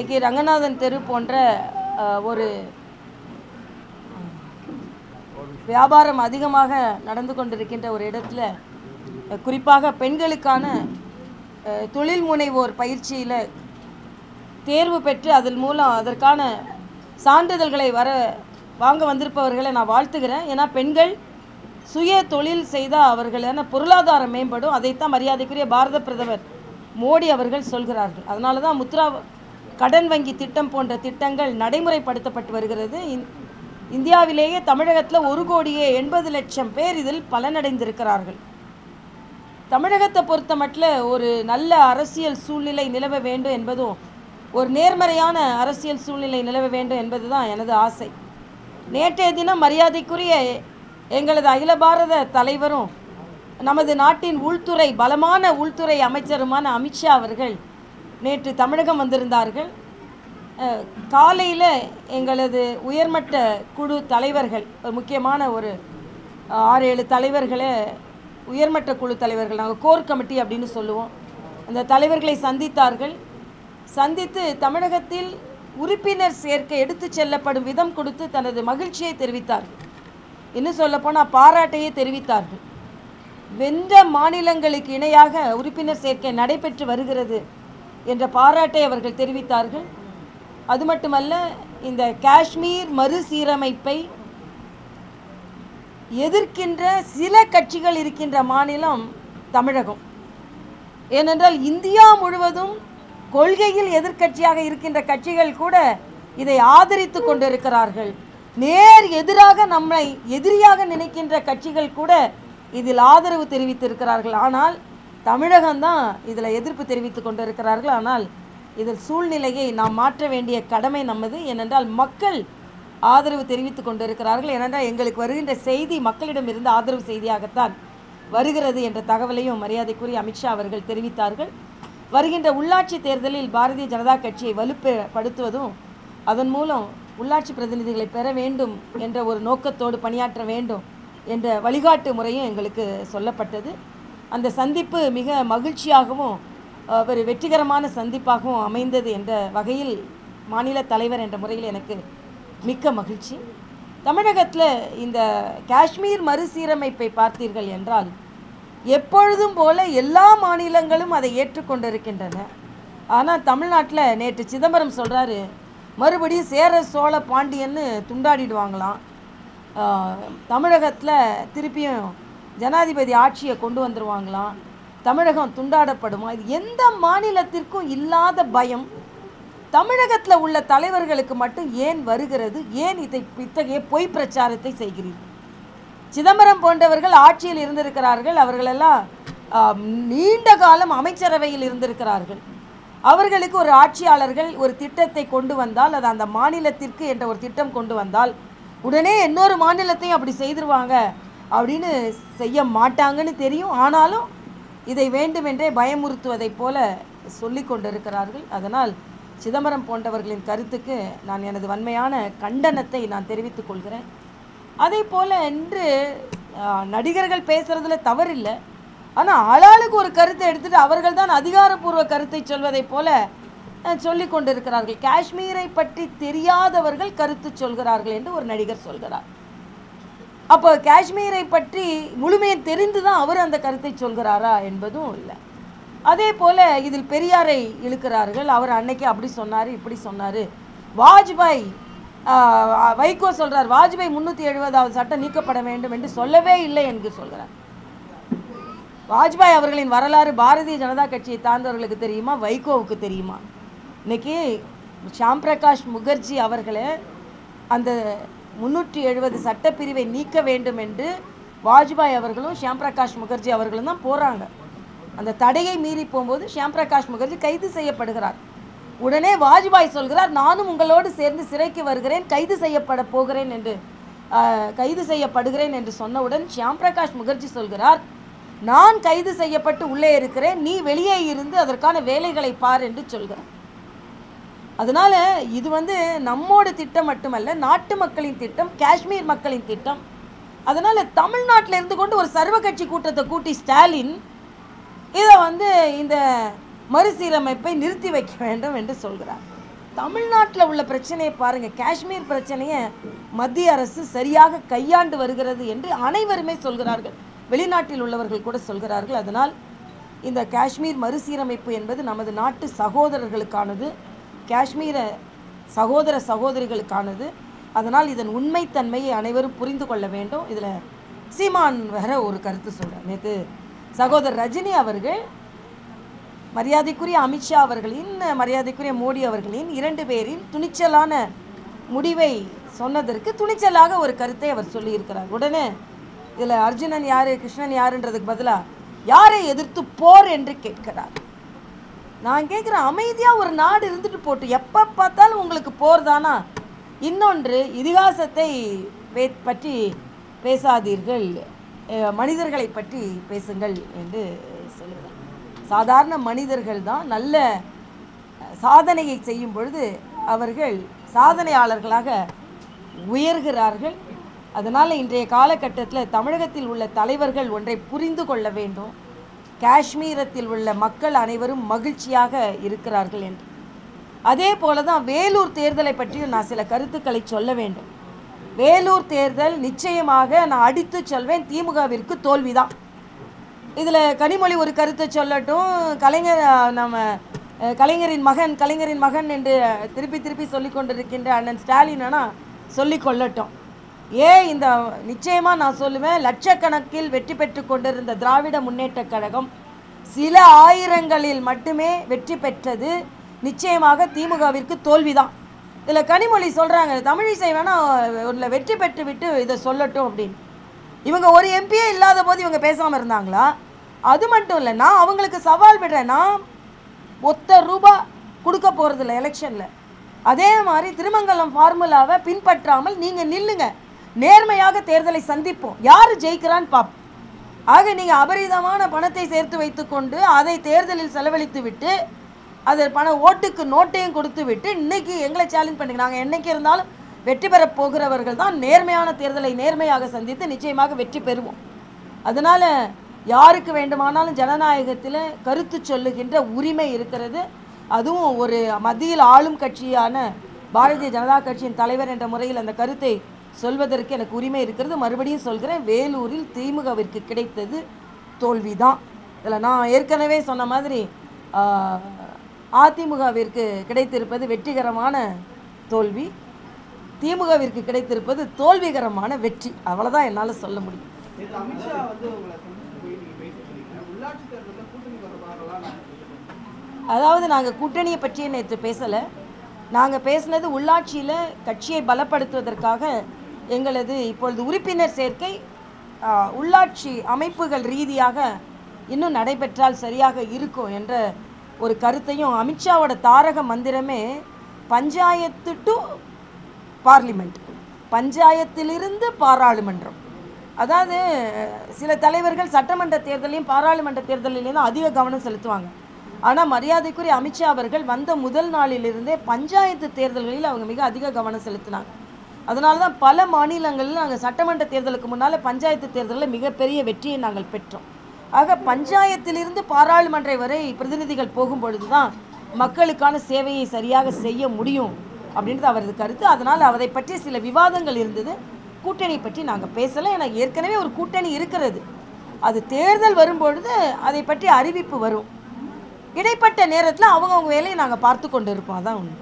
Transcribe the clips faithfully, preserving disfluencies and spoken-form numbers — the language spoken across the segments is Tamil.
இன்றைக்கி ரங்கநாதன் தெரு போன்ற ஒரு வியாபாரம் அதிகமாக நடந்து கொண்டிருக்கின்ற ஒரு இடத்துல குறிப்பாக பெண்களுக்கான தொழில் முனைவோர் பயிற்சியில் தேர்வு பெற்று அதன் மூலம் அதற்கான சான்றிதழ்களை வர வாங்க வந்திருப்பவர்களை நான் வாழ்த்துகிறேன். ஏன்னா பெண்கள் சுய தொழில் செய்தால் அவர்களான பொருளாதாரம் மேம்படும். அதைத்தான் மரியாதைக்குரிய பாரத பிரதமர் மோடி அவர்கள் சொல்கிறார்கள். அதனால தான் முத்ரா கடன் வங்கி திட்டம் போன்ற திட்டங்கள் நடைமுறைப்படுத்தப்பட்டு வருகிறது. இந்தியாவிலேயே தமிழகத்தில் ஒரு கோடியே எண்பது லட்சம் பேர் இதில் பலனடைந்திருக்கிறார்கள். தமிழகத்தை பொறுத்த மட்டும் ஒரு நல்ல அரசியல் சூழ்நிலை நிலவ வேண்டும் என்பதும் ஒரு நேர்மறையான அரசியல் சூழ்நிலை நிலவ வேண்டும் என்பது தான் எனது ஆசை. நேற்றைய தினம் மரியாதைக்குரிய எங்களது அகில பாரத தலைவரும் நமது நாட்டின் உள்துறை பலமான உள்துறை அமைச்சருமான அமித்ஷா அவர்கள் நேற்று தமிழகம் வந்திருந்தார்கள். காலையில் எங்களது உயர்மட்ட குழு தலைவர்கள் ஒரு முக்கியமான ஒரு ஆறு ஏழு தலைவர்களை உயர்மட்ட குழு தலைவர்கள் நாங்கள் கோர் கமிட்டி அப்படின்னு சொல்லுவோம். அந்த தலைவர்களை சந்தித்தார்கள். சந்தித்து தமிழகத்தில் உறுப்பினர் சேர்க்கை எடுத்து செல்லப்படும் விதம் கொடுத்து தனது மகிழ்ச்சியை தெரிவித்தார்கள். இன்னும் சொல்லப்போனால் பாராட்டையே தெரிவித்தார்கள். வென்ற மாநிலங்களுக்கு இணையாக உறுப்பினர் சேர்க்கை நடைபெற்று வருகிறது என்ற பாராட்டை அவர்கள் தெரிவித்தார்கள். அது மட்டுமல்ல, இந்த காஷ்மீர் மறுசீரமைப்பை எதிர்க்கின்ற சில கட்சிகள் இருக்கின்ற மாநிலம் தமிழகம். ஏனென்றால் இந்தியா முழுவதும் கொள்கையில் எதிர்க்கட்சியாக இருக்கின்ற கட்சிகள் கூட இதை ஆதரித்து கொண்டிருக்கிறார்கள். நேர் எதிராக நம்மை எதிரியாக நினைக்கின்ற கட்சிகள் கூட இதில் ஆதரவு தெரிவித்திருக்கிறார்கள். ஆனால் தமிழகம்தான் இதில் எதிர்ப்பு தெரிவித்து கொண்டிருக்கிறார்கள். ஆனால் இதில் சூழ்நிலையை நாம் மாற்ற வேண்டிய கடமை நம்மது. ஏனென்றால் மக்கள் ஆதரவு தெரிவித்து கொண்டிருக்கிறார்கள். ஏனென்றால் எங்களுக்கு வருகின்ற செய்தி மக்களிடம் இருந்து ஆதரவு செய்தியாகத்தான் வருகிறது என்ற தகவலையும் மரியாதைக்குரிய அமித்ஷா அவர்கள் தெரிவித்தார்கள். வருகின்ற உள்ளாட்சி தேர்தலில் பாரதிய ஜனதா கட்சியை வலுப்படுத்துவதும் அதன் மூலம் உள்ளாட்சி பிரதிநிதிகளை பெற வேண்டும் என்ற ஒரு நோக்கத்தோடு பணியாற்ற வேண்டும் என்ற வழிகாட்டு முறையும் எங்களுக்கு சொல்லப்பட்டது. அந்த சந்திப்பு மிக மகிழ்ச்சியாகவும் ஒரு வெற்றிகரமான சந்திப்பாகவும் அமைந்தது என்ற வகையில் மாநில தலைவர் என்ற முறையில் எனக்கு மிக்க மகிழ்ச்சி. தமிழகத்தில் இந்த காஷ்மீர் மறுசீரமைப்பை பார்த்தீர்கள் என்றால் எப்பொழுதும் போல எல்லா மாநிலங்களும் அதை ஏற்றுக்கொண்டிருக்கின்றன. ஆனால் தமிழ்நாட்டில் நேற்று சிதம்பரம் சொல்கிறாரு, மறுபடியும் சேர சோழ பாண்டியன்னு துண்டாடிடுவாங்களாம். தமிழகத்தில் திருப்பியும் ஜனாதிபதி ஆட்சியை கொண்டு வந்துடுவாங்களாம். தமிழகம் துண்டாடப்படுமா? இது எந்த மாநிலத்திற்கும் இல்லாத பயம் தமிழகத்தில் உள்ள தலைவர்களுக்கு மட்டும் ஏன் வருகிறது? ஏன் இதை இத்தகைய பொய் பிரச்சாரத்தை செய்கிறீர்கள்? சிதம்பரம் போன்றவர்கள் ஆட்சியில் இருந்திருக்கிறார்கள். அவர்களெல்லாம் நீண்ட காலம் அமைச்சரவையில் இருந்திருக்கிறார்கள். அவர்களுக்கு ஒரு ஆட்சியாளர்கள் ஒரு திட்டத்தை கொண்டு வந்தால் அது அந்த மாநிலத்திற்கு என்ற ஒரு திட்டம் கொண்டு வந்தால் உடனே இன்னொரு மாநிலத்தையும் அப்படி செய்திருவாங்க அப்படின்னு செய்ய மாட்டாங்கன்னு தெரியும். ஆனாலும் இதை வேண்டுமென்றே பயமுறுத்துவதைப் போல சொல்லி கொண்டிருக்கிறார்கள். அதனால் சிதம்பரம் போன்றவர்களின் கருத்துக்கு நான் எனது வன்மையான கண்டனத்தை நான் தெரிவித்துக் கொள்கிறேன். அதே போல் இன்று நடிகர்கள் பேசுகிறதுல தவறில்லை. ஆனால் ஆளாளுக்கு ஒரு கருத்தை எடுத்துகிட்டு அவர்கள் தான் அதிகாரப்பூர்வ கருத்தை சொல்வதைப் போல சொல்லி கொண்டிருக்கிறார்கள். காஷ்மீரை பற்றி தெரியாதவர்கள் கருத்து சொல்கிறார்கள் என்று ஒரு நடிகர் சொல்கிறார். அப்போ காஷ்மீரை பற்றி முழுமையை தெரிந்து தான் அவர் அந்த கருத்தை சொல்கிறாரா என்பதும் இல்லை. அதே போல் இதில் பெரியாரை இழுக்கிறார்கள். அவர் அன்னைக்கு அப்படி சொன்னார், இப்படி சொன்னார். வாஜ்பாய் வைகோ சொல்கிறார், வாஜ்பாய் முந்நூற்றி எழுபதாவது சட்டம் நீக்கப்பட வேண்டும் என்று சொல்லவே இல்லை என்று சொல்கிறார். வாஜ்பாய் அவர்களின் வரலாறு பாரதிய ஜனதா கட்சியை சார்ந்தவர்களுக்கு தெரியுமா? வைகோவுக்கு தெரியுமா? இன்னைக்கு ஷியாம் பிரகாஷ் முகர்ஜி அவர்களே அந்த முந்நூற்றி எழுபது சட்டப்பிரிவை நீக்க வேண்டும் என்று வாஜ்பாய் அவர்களும் ஷியாம் பிரகாஷ் முகர்ஜி அவர்களும் தான் போகிறாங்க. அந்த தடையை மீறி போகும்போது ஷியாம் பிரகாஷ் முகர்ஜி கைது செய்யப்படுகிறார். உடனே வாஜ்பாய் சொல்கிறார், நானும் உங்களோடு சேர்ந்து சிறைக்கு வருகிறேன், கைது செய்யப்பட போகிறேன் என்று கைது செய்யப்படுகிறேன் என்று சொன்னவுடன் ஷியாம் பிரகாஷ் முகர்ஜி சொல்கிறார், நான் கைது செய்யப்பட்டு உள்ளே இருக்கிறேன், நீ வெளியே இருந்து அதற்கான வேலைகளை பார் என்று சொல்கிறார். அதனால் இது வந்து நம்மோட திட்டம் மட்டுமல்ல, நாட்டு மக்களின் திட்டம், காஷ்மீர் மக்களின் திட்டம். அதனால் தமிழ்நாட்டில் இருந்து கொண்டு ஒரு சர்வ கட்சி கூட்டத்தை கூட்டி ஸ்டாலின் இதை வந்து இந்த மறுசீரமைப்பை நிறுத்தி வைக்க வேண்டும் என்று சொல்கிறார். தமிழ்நாட்டில் உள்ள பிரச்சனையை பாருங்கள், காஷ்மீர் பிரச்சனையை மத்திய அரசு சரியாக கையாண்டு வருகிறது என்று அனைவருமே சொல்கிறார்கள், வெளிநாட்டில் உள்ளவர்கள் கூட சொல்கிறார்கள். அதனால் இந்த காஷ்மீர் மறுசீரமைப்பு என்பது நமது நாட்டு சகோதரர்களுக்கானது, காஷ்மீர சகோதர சகோதரிகளுக்கானது. அதனால் இதன் உண்மைத்தன்மையை அனைவரும் புரிந்து கொள்ள வேண்டும். இதில் சீமான் வேற ஒரு கருத்து சொல்கிறார். நேற்று சகோதரர் ரஜினி அவர்கள் மரியாதைக்குரிய அமித்ஷா அவர்களின், மரியாதைக்குரிய மோடி அவர்களின் இரண்டு பேரின் துணிச்சலான முடிவை சொன்னதற்கு துணிச்சலாக ஒரு கருத்தை அவர் சொல்லியிருக்கிறார். உடனே இதில் அர்ஜுனன் யார், கிருஷ்ணன் யாருன்றதுக்கு பதிலாக யாரை எதிர்த்து போர் என்று கேட்கிறார். நான் கேட்குறேன், அமைதியாக ஒரு நாடு இருந்துட்டு போட்டு, எப்போ பார்த்தாலும் உங்களுக்கு போர் தானா? இன்னொன்று, இதிகாசத்தை பற்றி பேசாதீர்கள், மனிதர்களை பற்றி பேசுங்கள் என்று சொல்லுகிறார். சாதாரண மனிதர்கள் தான் நல்ல சாதனையை செய்யும் பொழுது அவர்கள் சாதனையாளர்களாக உயர்கிறார்கள். அதனால் இன்றைய காலகட்டத்தில் தமிழகத்தில் உள்ள தலைவர்கள் ஒன்றை புரிந்து கொள்ள வேண்டும், காஷ்மீரத்தில் உள்ள மக்கள் அனைவரும் மகிழ்ச்சியாக இருக்கிறார்கள் என்று. அதே போல தான் வேலூர் தேர்தலை பற்றியும் நான் சில கருத்துக்களை சொல்ல வேண்டும். வேலூர் தேர்தல் நிச்சயமாக நான் அடித்து சொல்வேன், திமுகவிற்கு தோல்விதான். இதில் கனிமொழி ஒரு கருத்தை சொல்லட்டும், கலைஞர் நம்ம கலைஞரின் மகன் கலைஞரின் மகன் என்று திருப்பி திருப்பி சொல்லி கொண்டிருக்கின்ற அண்ணன் ஸ்டாலின் ஆனால் சொல்லி கொள்ளட்டும். ஏன் இந்த நிச்சயமாக நான் சொல்லுவேன், லட்சக்கணக்கில் வெற்றி பெற்று கொண்டிருந்த திராவிட முன்னேற்ற கழகம் சில ஆயிரங்களில் மட்டுமே வெற்றி பெற்றது. நிச்சயமாக திமுகவிற்கு தோல்விதான். இதில் கனிமொழி சொல்கிறாங்க, தமிழிசை வேணால் ஒன்றில் வெற்றி பெற்று விட்டு இதை சொல்லட்டும் அப்படின்னு. இவங்க ஒரு எம்பியே இல்லாத போது இவங்க பேசாமல் இருந்தாங்களா? அது மட்டும் இல்லை, நான் அவங்களுக்கு சவால் விடுறேன், நான் ஒத்த ரூபா கொடுக்க போகிறதில்ல எலெக்ஷனில். அதே மாதிரி திருமங்கலம் ஃபார்முலாவை பின்பற்றாமல் நீங்கள் நில்லுங்க, நேர்மையாக தேர்தலை சந்திப்போம், யார் ஜெயிக்கிறான்னு பார்ப்போம். ஆக நீங்கள் அபரிதமான பணத்தை சேர்த்து வைத்து கொண்டு அதை தேர்தலில் செலவழித்து விட்டு அது பண ஓட்டுக்கு நோட்டையும் கொடுத்து விட்டு இன்றைக்கி எங்களை சேலஞ்ச் பண்ணுங்க. நாங்கள் என்றைக்கு இருந்தாலும் வெற்றி பெறப் போகிறவர்கள் தான் நேர்மையான தேர்தலை நேர்மையாக சந்தித்து நிச்சயமாக வெற்றி பெறுவோம். அதனால் யாருக்கு வேண்டுமானாலும் ஜனநாயகத்தில் கருத்து சொல்லுகின்ற உரிமை இருக்கிறது. அதுவும் ஒரு மத்தியில் ஆளும் கட்சியான பாரதிய ஜனதா கட்சியின் தலைவர் என்ற முறையில் அந்த கருத்தை சொல்வதற்கு எனக்கு உரிமை இருக்கிறது. மறுபடியும் சொல்கிறேன், வேலூரில் திமுகவிற்கு கிடைத்தது தோல்விதான். இதில் நான் ஏற்கனவே சொன்ன மாதிரி அதிமுகவிற்கு கிடைத்திருப்பது வெற்றிகரமான தோல்வி, திமுகவிற்கு கிடைத்திருப்பது தோல்விகரமான வெற்றி. அவ்வளோதான் என்னால் சொல்ல முடியும். அதாவது நாங்கள் கூட்டணியை பற்றியே நேற்று பேசலை. நாங்கள் பேசினது உள்ளாட்சியில் கட்சியை பலப்படுத்துவதற்காக எங்களது இப்பொழுது உறுப்பினர் சேர்க்கை உள்ளாட்சி அமைப்புகள் ரீதியாக இன்னும் நடைபெற்றால் சரியாக இருக்கும் என்ற ஒரு கருத்தையும், அமித்ஷாவோட தாரக மந்திரமே பஞ்சாயத்து டு பார்லிமெண்ட், பஞ்சாயத்திலிருந்து பாராளுமன்றம். அதாவது சில தலைவர்கள் சட்டமன்ற தேர்தலையும் பாராளுமன்ற தேர்தலிலையும் தான் அதிக கவனம் செலுத்துவாங்க. ஆனால் மரியாதைக்குரிய அமித்ஷா அவர்கள் வந்த முதல் நாளிலிருந்தே பஞ்சாயத்து தேர்தல்களில் அவங்க மிக அதிக கவனம் செலுத்தினாங்க. அதனால தான் பல மாநிலங்களில் நாங்கள் சட்டமன்ற தேர்தலுக்கு முன்னால் பஞ்சாயத்து தேர்தலில் மிகப்பெரிய வெற்றியை நாங்கள் பெற்றோம். ஆக பஞ்சாயத்திலிருந்து பாராளுமன்ற வரை பிரதிநிதிகள் போகும்பொழுது தான் மக்களுக்கான சேவையை சரியாக செய்ய முடியும் அப்படின்றது அவரது கருத்து. அதனால் அதை பற்றி சில விவாதங்கள் இருந்தது. கூட்டணி பற்றி நாங்கள் பேசலை, ஏன்னா ஏற்கனவே ஒரு கூட்டணி இருக்கிறது. அது தேர்தல் வரும்பொழுது அதை பற்றி அறிவிப்பு வரும். இடைப்பட்ட நேரத்தில் அவங்க அவங்க வேலையை நாங்கள் பார்த்து கொண்டு இருப்போம். அதான் ஒன்று.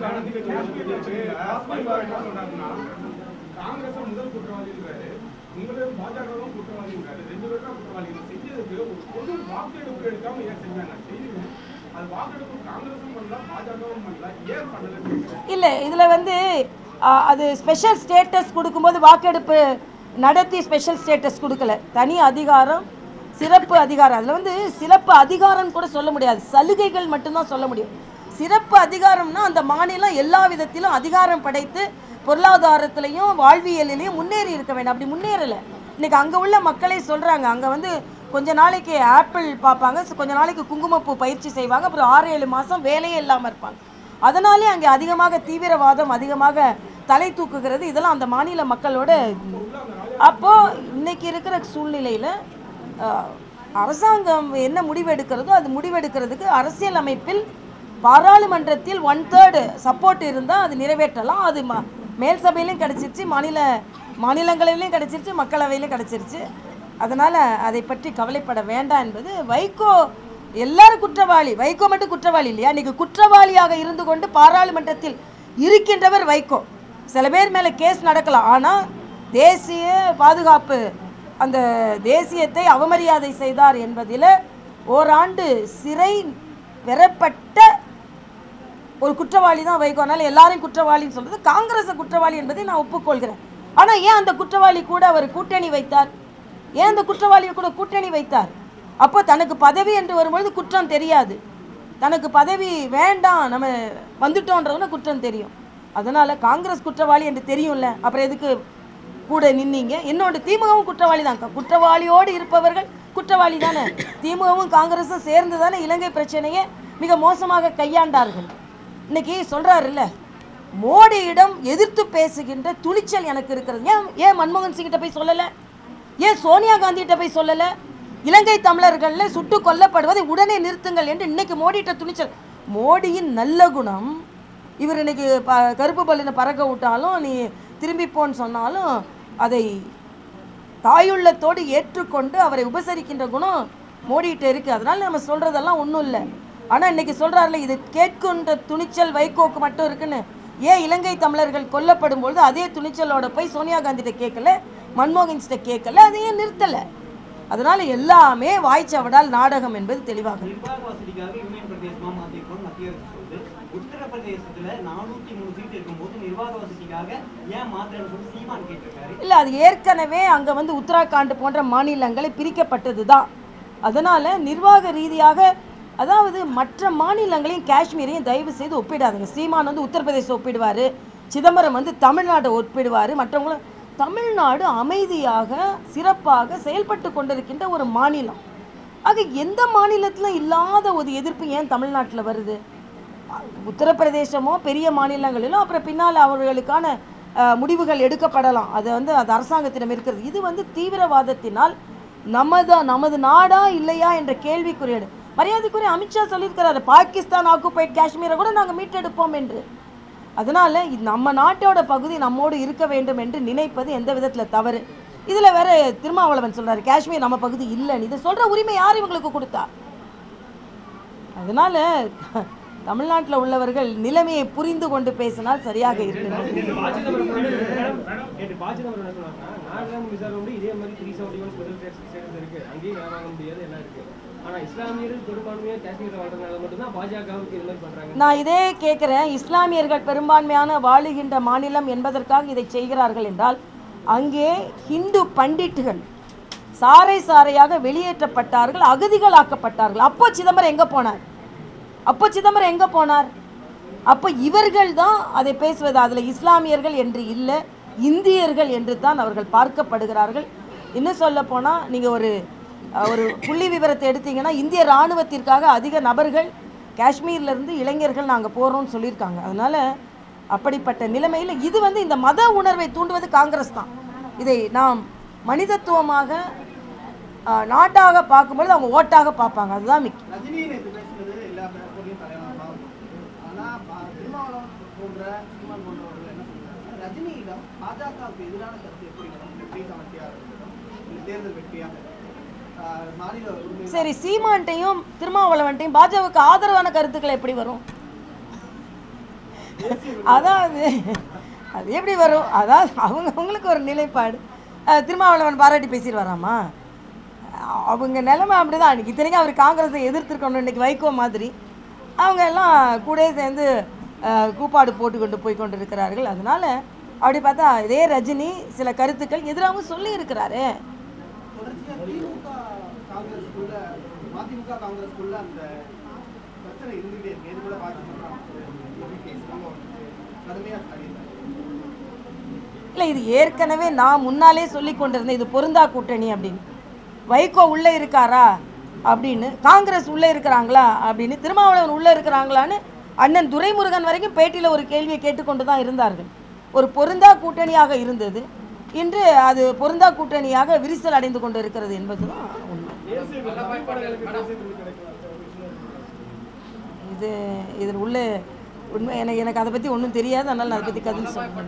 இல்லை, இதில் வந்து அது ஸ்பெஷல் ஸ்டேட்டஸ் கொடுக்கும்போது வாக்கெடுப்பு நடத்தி ஸ்பெஷல் ஸ்டேட்டஸ் கொடுக்கல, தனி அதிகாரம் சிறப்பு அதிகாரம். அதில் வந்து சிறப்பு அதிகாரம் கூட சொல்ல முடியாது, சலுகைகள் மட்டும்தான் சொல்ல முடியும். சிறப்பு அதிகாரம்னா அந்த மாநிலம் எல்லா விதத்திலும் அதிகாரம் படைத்து பொருளாதாரத்திலையும் வாழ்வியலிலையும் முன்னேறி இருக்க வேண்டும். அப்படி முன்னேறலை. இன்றைக்கி அங்கே உள்ள மக்களே சொல்கிறாங்க, அங்கே வந்து கொஞ்ச நாளைக்கு ஆப்பிள் பார்ப்பாங்க, கொஞ்ச நாளைக்கு குங்குமப்பூ பயிற்சி செய்வாங்க, அப்புறம் ஆறு ஏழு மாதம் வேலையே இல்லாமல் இருப்பாங்க. அதனாலே அங்கே அதிகமாக தீவிரவாதம் அதிகமாக தலை தூக்குகிறது. இதெல்லாம் அந்த மாநில மக்களோட. அப்போது இன்றைக்கி இருக்கிற சூழ்நிலையில் அரசாங்கம் என்ன முடிவெடுக்கிறதோ அது முடிவெடுக்கிறதுக்கு அரசியல் அமைப்பில் பாராளுமன்றத்தில் ஒன் தேர்டு சப்போர்ட் இருந்தால் அது நிறைவேற்றலாம். அது ம மேல் சபையிலையும் கிடச்சிருச்சு, மாநில மாநிலங்களிலையும் கிடச்சிருச்சு, மக்களவையிலையும் கிடச்சிருச்சு. அதனால் அதை பற்றி கவலைப்பட வேண்டாம் என்பது. வைகோ எல்லாரும் குற்றவாளி, வைகோ மட்டும் குற்றவாளி இல்லையா? இன்றைக்கி குற்றவாளியாக இருந்து கொண்டு பாராளுமன்றத்தில் இருக்கின்றவர் வைகோ. சில பேர் மேலே கேஸ் நடக்கலாம், ஆனால் தேசிய பாதுகாப்பு அந்த தேசியத்தை அவமரியாதை செய்தார் என்பதில் ஓராண்டு சிறை பெறப்பட்ட ஒரு குற்றவாளி தான் வைகோ. அதனால் எல்லாரையும் குற்றவாளின்னு சொல்கிறது காங்கிரஸை குற்றவாளி என்பதை நான் ஒப்புக்கொள்கிறேன். ஆனால் ஏன் அந்த குற்றவாளி கூட அவர் கூட்டணி வைத்தார்? ஏன் அந்த குற்றவாளியை கூட கூட்டணி வைத்தார்? அப்போ தனக்கு பதவி என்று வரும்பொழுது குற்றம் தெரியாது, தனக்கு பதவி வேண்டாம் நம்ம வந்துட்டோன்றவன குற்றம் தெரியும். அதனால் காங்கிரஸ் குற்றவாளி என்று தெரியும்ல, அப்புறம் எதுக்கு கூட நின்னீங்க? இன்னொன்று திமுகவும் குற்றவாளி தான். குற்றவாளியோடு இருப்பவர்கள் குற்றவாளி தானே. திமுகவும் காங்கிரஸும் சேர்ந்து தானே இலங்கை பிரச்சனையை மிக மோசமாக கையாண்டார்கள். இன்னைக்கு சொல்கிறாருல்ல, மோடியிடம் எதிர்த்து பேசுகின்ற துணிச்சல் எனக்கு இருக்கிறது. ஏன் ஏன் மன்மோகன் சிங்கிட்ட போய் சொல்லலை? ஏன் சோனியா காந்திகிட்ட போய் சொல்லலை? இலங்கை தமிழர்களில் சுட்டு கொல்லப்படுவதை உடனே நிறுத்துங்கள் என்று இன்னைக்கு மோடிகிட்ட துணிச்சல். மோடியின் நல்ல குணம், இவர் இன்னைக்கு ப கருப்பு பல்லுன்னு பறக்க விட்டாலும் நீ திரும்பி போன்னு சொன்னாலும் அதை தாயுள்ளத்தோடு ஏற்றுக்கொண்டு அவரை உபசரிக்கின்ற குணம் மோடிகிட்ட இருக்குது. அதனால் நம்ம சொல்கிறதெல்லாம் ஒன்றும் இல்லை. ஆனால் இன்றைக்கி சொல்கிறாருல, இது கேட்கின்ற துணிச்சல் வைகோக்கு மட்டும் இருக்குன்னு. ஏன் இலங்கை தமிழர்கள் கொல்லப்படும் பொழுது அதே துணிச்சலோட போய் சோனியா காந்திகிட்ட கேட்கல, மன்மோகன்கிட்ட கேட்கல, அதையே நிறுத்தலை? அதனால் எல்லாமே வாய்ச்சவடால் நாடகம் என்பது தெளிவாக இல்லை. அது ஏற்கனவே அங்கே வந்து உத்தராகண்ட் போன்ற மாநிலங்களை பிரிக்கப்பட்டது தான். அதனால் நிர்வாக ரீதியாக, அதாவது மற்ற மாநிலங்களையும் காஷ்மீரையும் தயவு செய்து ஒப்பிடாதுங்க. சீமான் வந்து உத்தரப்பிரதேசம் ஒப்பிடுவார், சிதம்பரம் வந்து தமிழ்நாட்டை ஒப்பிடுவார், மற்றவங்களும். தமிழ்நாடு அமைதியாக சிறப்பாக செயல்பட்டு கொண்டிருக்கின்ற ஒரு மாநிலம். ஆக எந்த மாநிலத்திலும் இல்லாத ஒரு எதிர்ப்பு ஏன் தமிழ்நாட்டில் வருது? உத்தரப்பிரதேசமோ பெரிய மாநிலங்களிலும் அப்புறம் பின்னால் அவர்களுக்கான முடிவுகள் எடுக்கப்படலாம், அது வந்து அது அரசாங்கத்திடம் இருக்கிறது. இது வந்து தீவிரவாதத்தினால் நமதா நமது நாடா இல்லையா என்ற கேள்விக்குரியது. மரியாதைக்குரிய அமித்ஷா சொல்லியிருக்கிறாரு, பாகிஸ்தான் ஆக்குபைட் காஷ்மீரை கூட நாங்கள் மீட்டெடுப்போம் என்று. அதனால் நம்ம நாட்டோட பகுதி நம்மோடு இருக்க வேண்டும் என்று நினைப்பது எந்த விதத்தில் தவறு? இதில் வேற திருமாவளவன் சொல்கிறார் காஷ்மீர் நம்ம பகுதி இல்லைன்னு. இதை சொல்கிற உரிமை யார் இவங்களுக்கு கொடுத்தா? அதனால் தமிழ்நாட்டில் உள்ளவர்கள் நிலைமையை புரிந்து கொண்டு பேசினால் சரியாக இருக்கிறது. நான் இதே கேட்குறேன், இஸ்லாமியர்கள் பெரும்பான்மையான வாழுகின்ற மாநிலம் என்பதற்காக இதை செய்கிறார்கள் என்றால், அங்கே ஹிந்து பண்டிட்டுகள் சாறை சாறையாக வெளியேற்றப்பட்டார்கள், அகதிகளாக்கப்பட்டார்கள். அப்போ சிதம்பரம் எங்கே போனார்? அப்போ சிதம்பரம் எங்கே போனார்? அப்போ இவர்கள் தான் அதை பேசுவது. அதில் இஸ்லாமியர்கள் என்று இல்லை, இந்தியர்கள் என்று தான் அவர்கள் பார்க்கப்படுகிறார்கள். இன்னும் சொல்ல போனால் நீங்கள் ஒரு ஒரு புள்ளி விவரத்தை எடுத்தீங்கன்னா, இந்திய இராணுவத்திற்காக அதிக நபர்கள் காஷ்மீர்லேருந்து இளைஞர்கள் நாங்கள் போகிறோம்னு சொல்லியிருக்காங்க. அதனால் அப்படிப்பட்ட நிலைமையில் இது வந்து இந்த மத உணர்வை தூண்டுவது காங்கிரஸ் தான். இதை நாம் மனிதத்துவமாக நாட்டாக பார்க்கும்பொழுது அவங்க ஓட்டாக பார்ப்பாங்க. அதுதான் முக்கியம். சரி, சீமான்ட்டையும் திருமாவளவன்ட்டையும் பாஜகவுக்கு ஆதரவான கருத்துக்கள் எப்படி வரும்? அதாவது அது எப்படி வரும்? அதாவது அவங்க அவங்களுக்கு ஒரு நிலைப்பாடு. திருமாவளவன் பாராட்டி பேசிட்டு வராமா? அவங்க நிலைமை அப்படிதான். அன்றைக்கி இத்தனைக்கும் அவர் காங்கிரஸை எதிர்த்துருக்கணும். இன்றைக்கி வைகோ மாதிரி அவங்க எல்லாம் கூட சேர்ந்து கூப்பாடு போட்டுக்கொண்டு போய் கொண்டு இருக்கிறார்கள். அதனால் அப்படி பார்த்தா இதே ரஜினி சில கருத்துக்கள் எதிராகவும் சொல்லி இருக்கிறாரு. இல்லை, இது ஏற்கனவே நான் முன்னாலே சொல்லி கொண்டிருந்தேன், இது பொருந்தா கூட்டணி அப்படின்னு. வைகோ உள்ளே இருக்காரா அப்படின்னு, காங்கிரஸ் உள்ளே இருக்கிறாங்களா அப்படின்னு, திருமாவளவன் உள்ளே இருக்கிறாங்களான்னு அண்ணன் துரைமுருகன் வரைக்கும் பேட்டியில் ஒரு கேள்வியை கேட்டுக்கொண்டு தான் இருந்தார்கள். ஒரு பொருந்தா கூட்டணியாக இருந்தது, இன்று அது பொருந்தா கூட்டணியாக விரிசல் அடைந்து கொண்டு இருக்கிறது என்பது தான் உண்மை. இது அது இதில் உள்ள உண்மை எனக்கு எனக்கு அதை பற்றி ஒன்றும் தெரியாது, அதனால் நான் அதை பற்றி கதைன்னு சொல்லுவேன்.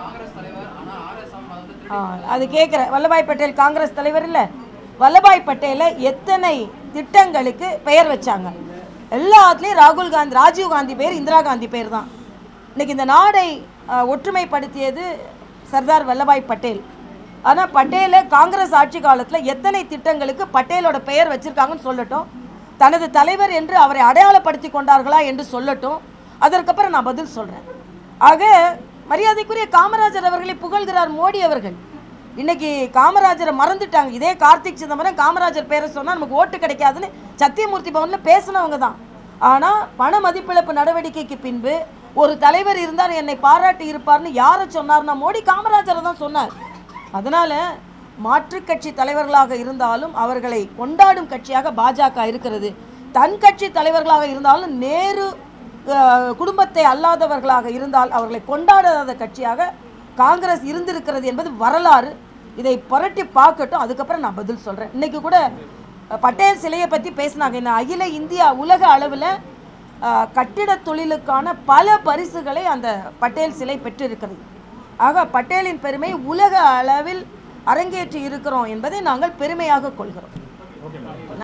ஆ அது கேட்குறேன். வல்லபாய் பட்டேல் காங்கிரஸ் தலைவர் இல்லை. வல்லபாய் பட்டேலை எத்தனை திட்டங்களுக்கு பெயர் வச்சாங்க? எல்லாத்துலேயும் ராகுல் காந்தி, ராஜீவ் காந்தி பேர், இந்திரா காந்தி பேர் தான். இன்றைக்கி இந்த நாடை ஒற்றுமைப்படுத்தியது சர்தார் வல்லபாய் பட்டேல். ஆனால் பட்டேலை காங்கிரஸ் ஆட்சி காலத்தில் எத்தனை திட்டங்களுக்கு பட்டேலோட பெயர் வச்சுருக்காங்கன்னு சொல்லட்டும். தனது தலைவர் என்று அவரை அடையாளப்படுத்தி கொண்டார்களா என்று சொல்லட்டும். அதற்கப்புறம் நான் பதில் சொல்கிறேன். ஆக மரியாதைக்குரிய காமராஜர் அவர்களை புகழ்கிறார் மோடி அவர்கள். இன்னைக்கு காமராஜரை மறந்துட்டாங்க. இதே கார்த்திக் சிதம்பரம் காமராஜர் பேரை சொன்னால் நமக்கு ஓட்டு கிடைக்காதுன்னு சத்தியமூர்த்தி பவனில் பேசினவங்க தான். ஆனால் பண மதிப்பிழப்பு நடவடிக்கைக்கு பின்பு ஒரு தலைவர் இருந்தார் என்னை பாராட்டி இருப்பார்னு யாரை சொன்னார்னா மோடி காமராஜரை தான் சொன்னார். அதனால் மாற்றுக் கட்சி தலைவர்களாக இருந்தாலும் அவர்களை கொண்டாடும் கட்சியாக பாஜக இருக்கிறது. தன் கட்சி தலைவர்களாக இருந்தாலும் நேரு குடும்பத்தை அல்லாதவர்களாக இருந்தால் அவர்களை கொண்டாடாத கட்சியாக காங்கிரஸ் இருந்திருக்கிறது என்பது வரலாறு. இதை புரட்டி பார்க்கட்டும், அதுக்கப்புறம் நான் பதில் சொல்கிறேன். இன்றைக்கி கூட பட்டேல் சிலையை பற்றி பேசினாங்க. இந்த அகில இந்தியா உலக அளவில் கட்டிட தொழிலுக்கான பல பரிசுகளை அந்த பட்டேல் சிலை பெற்றிருக்கிறது. ஆக பட்டேலின் பெருமை உலக அளவில் அரங்கேற்றி இருக்கிறோம் என்பதை நாங்கள் பெருமையாக கொள்கிறோம்.